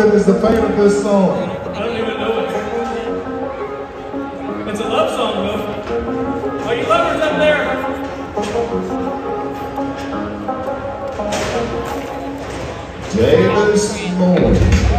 that is the fan of this song? I don't even know it. It's a love song, though. Are you lovers up there? Davis Morning.